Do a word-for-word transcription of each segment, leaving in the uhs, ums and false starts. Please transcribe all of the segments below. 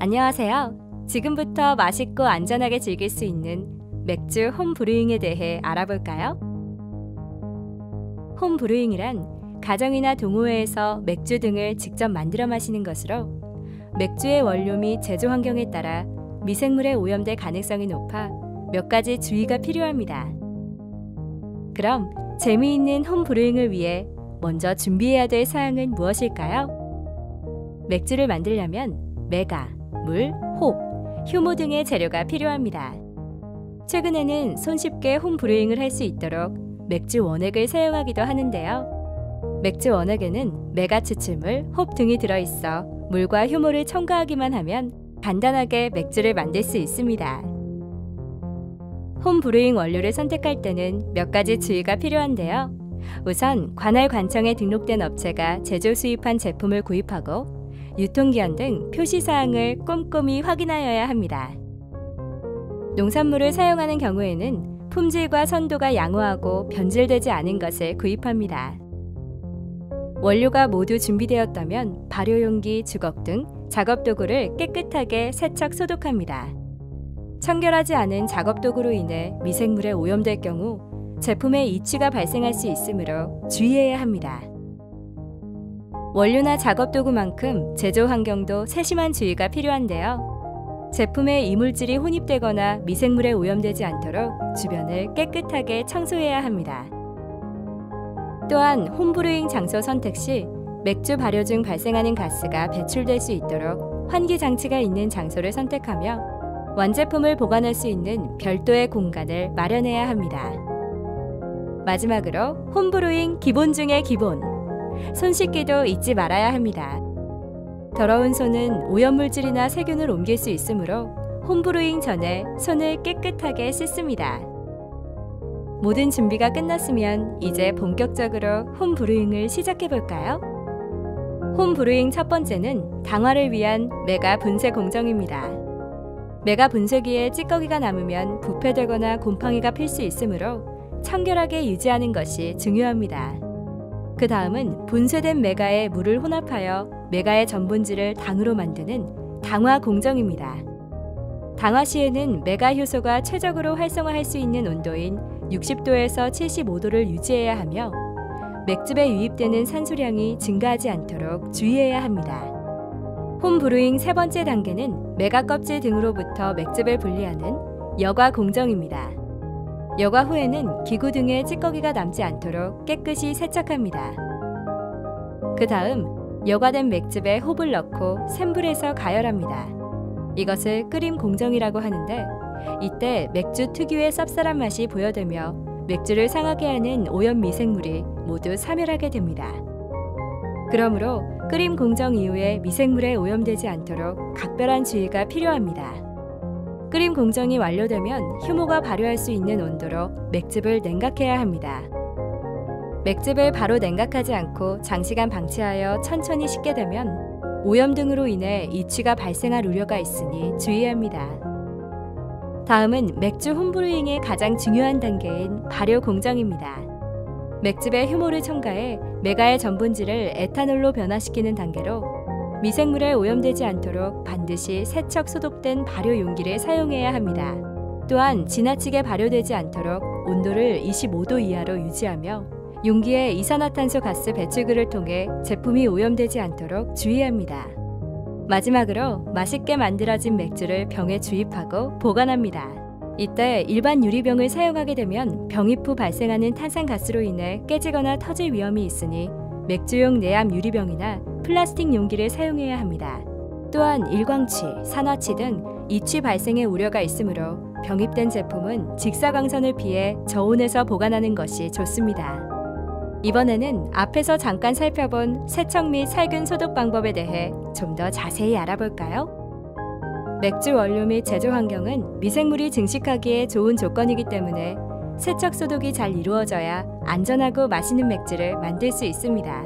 안녕하세요. 지금부터 맛있고 안전하게 즐길 수 있는 맥주 홈브루잉에 대해 알아볼까요? 홈브루잉이란 가정이나 동호회에서 맥주 등을 직접 만들어 마시는 것으로 맥주의 원료 및 제조 환경에 따라 미생물에 오염될 가능성이 높아 몇 가지 주의가 필요합니다. 그럼 재미있는 홈브루잉을 위해 먼저 준비해야 될 사항은 무엇일까요? 맥주를 만들려면 메가, 물, 홉, 효모 등의 재료가 필요합니다. 최근에는 손쉽게 홈브루잉을 할 수 있도록 맥주 원액을 사용하기도 하는데요. 맥주 원액에는 메가 추출물, 홉 등이 들어있어 물과 효모를 첨가하기만 하면 간단하게 맥주를 만들 수 있습니다. 홈브루잉 원료를 선택할 때는 몇 가지 주의가 필요한데요. 우선 관할 관청에 등록된 업체가 제조 수입한 제품을 구입하고 유통기한 등 표시사항을 꼼꼼히 확인하여야 합니다. 농산물을 사용하는 경우에는 품질과 선도가 양호하고 변질되지 않은 것을 구입합니다. 원료가 모두 준비되었다면 발효용기, 주걱 등 작업도구를 깨끗하게 세척 소독합니다. 청결하지 않은 작업도구로 인해 미생물에 오염될 경우 제품의 이취가 발생할 수 있으므로 주의해야 합니다. 원료나 작업도구만큼 제조 환경도 세심한 주의가 필요한데요. 제품에 이물질이 혼입되거나 미생물에 오염되지 않도록 주변을 깨끗하게 청소해야 합니다. 또한 홈브루잉 장소 선택 시 맥주 발효 중 발생하는 가스가 배출될 수 있도록 환기 장치가 있는 장소를 선택하며 완제품을 보관할 수 있는 별도의 공간을 마련해야 합니다. 마지막으로 홈브루잉 기본 중의 기본, 손 씻기도 잊지 말아야 합니다. 더러운 손은 오염물질이나 세균을 옮길 수 있으므로 홈브루잉 전에 손을 깨끗하게 씻습니다. 모든 준비가 끝났으면 이제 본격적으로 홈브루잉을 시작해볼까요? 홈브루잉 첫 번째는 당화를 위한 메가 분쇄 공정입니다. 메가 분쇄기에 찌꺼기가 남으면 부패되거나 곰팡이가 필 수 있으므로 청결하게 유지하는 것이 중요합니다. 그 다음은 분쇄된 메가에 물을 혼합하여 메가의 전분질을 당으로 만드는 당화 공정입니다. 당화 시에는 메가 효소가 최적으로 활성화할 수 있는 온도인 육십 도에서 칠십오 도를 유지해야 하며 맥즙에 유입되는 산소량이 증가하지 않도록 주의해야 합니다. 홈브루잉 세 번째 단계는 메가 껍질 등으로부터 맥즙을 분리하는 여과 공정입니다. 여과 후에는 기구 등에 찌꺼기가 남지 않도록 깨끗이 세척합니다. 그 다음 여과된 맥즙에 홉을 넣고 센 불에서 가열합니다. 이것을 끓임 공정이라고 하는데 이때 맥주 특유의 쌉쌀한 맛이 부여되며 맥주를 상하게 하는 오염 미생물이 모두 사멸하게 됩니다. 그러므로 끓임 공정 이후에 미생물에 오염되지 않도록 각별한 주의가 필요합니다. 끓임 공정이 완료되면 효모가 발효할 수 있는 온도로 맥즙을 냉각해야 합니다. 맥즙을 바로 냉각하지 않고 장시간 방치하여 천천히 식게 되면 오염 등으로 인해 이취가 발생할 우려가 있으니 주의합니다. 다음은 맥주 홈브루잉의 가장 중요한 단계인 발효 공정입니다. 맥즙에 효모를 첨가해 메가의 전분질을 에탄올로 변화시키는 단계로 미생물에 오염되지 않도록 반드시 세척 소독된 발효 용기를 사용해야 합니다. 또한 지나치게 발효되지 않도록 온도를 이십오 도 이하로 유지하며 용기에 이산화탄소 가스 배출구를 통해 제품이 오염되지 않도록 주의합니다. 마지막으로 맛있게 만들어진 맥주를 병에 주입하고 보관합니다. 이때 일반 유리병을 사용하게 되면 병입 후 발생하는 탄산가스로 인해 깨지거나 터질 위험이 있으니 맥주용 내암 유리병이나 플라스틱 용기를 사용해야 합니다. 또한 일광취, 산화취 등 이취 발생의 우려가 있으므로 병입된 제품은 직사광선을 피해 저온에서 보관하는 것이 좋습니다. 이번에는 앞에서 잠깐 살펴본 세척 및 살균 소독 방법에 대해 좀 더 자세히 알아볼까요? 맥주 원료 및 제조 환경은 미생물이 증식하기에 좋은 조건이기 때문에 세척 소독이 잘 이루어져야 안전하고 맛있는 맥주를 만들 수 있습니다.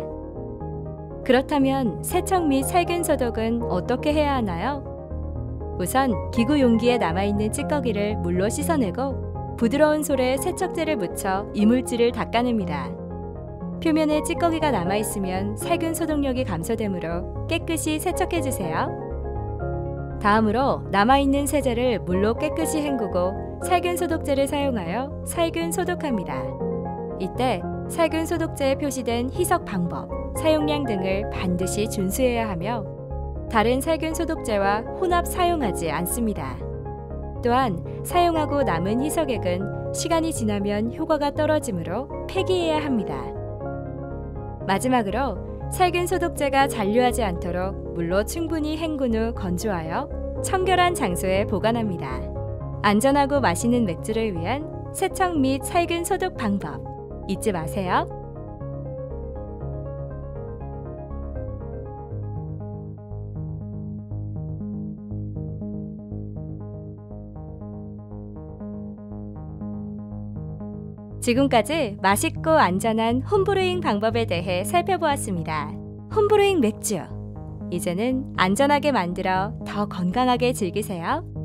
그렇다면 세척 및 살균 소독은 어떻게 해야 하나요? 우선 기구 용기에 남아있는 찌꺼기를 물로 씻어내고 부드러운 솔에 세척제를 묻혀 이물질을 닦아냅니다. 표면에 찌꺼기가 남아있으면 살균 소독력이 감소되므로 깨끗이 세척해주세요. 다음으로 남아있는 세제를 물로 깨끗이 헹구고 살균 소독제를 사용하여 살균 소독합니다. 이때 살균 소독제에 표시된 희석 방법, 사용량 등을 반드시 준수해야 하며 다른 살균 소독제와 혼합 사용하지 않습니다. 또한 사용하고 남은 희석액은 시간이 지나면 효과가 떨어지므로 폐기해야 합니다. 마지막으로 살균 소독제가 잔류하지 않도록 물로 충분히 헹군 후 건조하여 청결한 장소에 보관합니다. 안전하고 맛있는 맥주를 위한 세척 및 살균 소독 방법 잊지 마세요. 지금까지 맛있고 안전한 홈브루잉 방법에 대해 살펴보았습니다. 홈브루잉 맥주, 이제는 안전하게 만들어 더 건강하게 즐기세요.